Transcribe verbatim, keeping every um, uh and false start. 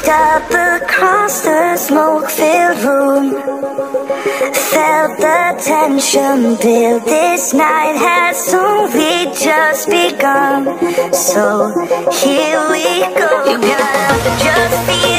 up across the smoke-filled room. Felt the tension build. This night has only just begun. So here we go. You gotta just be